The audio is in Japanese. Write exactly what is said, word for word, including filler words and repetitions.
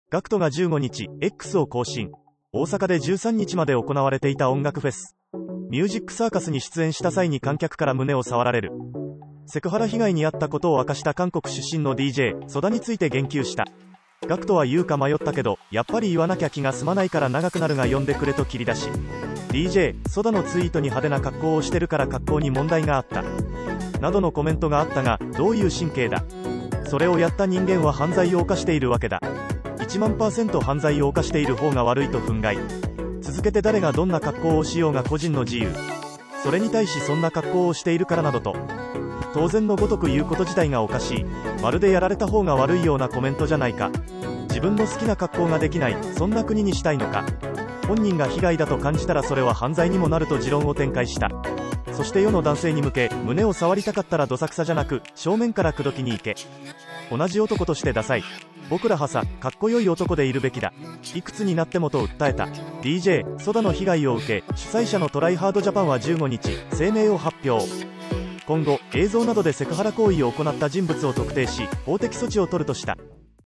ガクトがじゅうごにち X を更新。大阪でじゅうさんにちまで行われていた音楽フェスミュージックサーカスに出演した際に観客から胸を触られるセクハラ被害に遭ったことを明かした韓国出身の ディージェー ソダについて言及した。ガクトは言うか迷ったけどやっぱり言わなきゃ気が済まないから長くなるが呼んでくれと切り出し、 ディージェー ソダのツイートに派手な格好をしてるから格好に問題があったなどのコメントがあったが、どういう神経だ、それをやった人間は犯罪を犯しているわけだ、いちまんパーセント犯罪を犯している方が悪いと憤慨。続けて誰がどんな格好をしようが個人の自由、それに対しそんな格好をしているからなどと当然のごとく言うこと自体がおかしい、まるでやられた方が悪いようなコメントじゃないか、自分の好きな格好ができない、そんな国にしたいのか、本人が被害だと感じたらそれは犯罪にもなると持論を展開した。そして世の男性に向け、胸を触りたかったらどさくさじゃなく正面から口説きに行け、同じ男としてダサい、僕らはさかっこよい男でいるべきだ、いくつになってもと訴えた。 ディージェー ソダの被害を受け、主催者のトライハードジャパンはじゅうごにち声明を発表。今後映像などでセクハラ行為を行った人物を特定し法的措置を取るとした。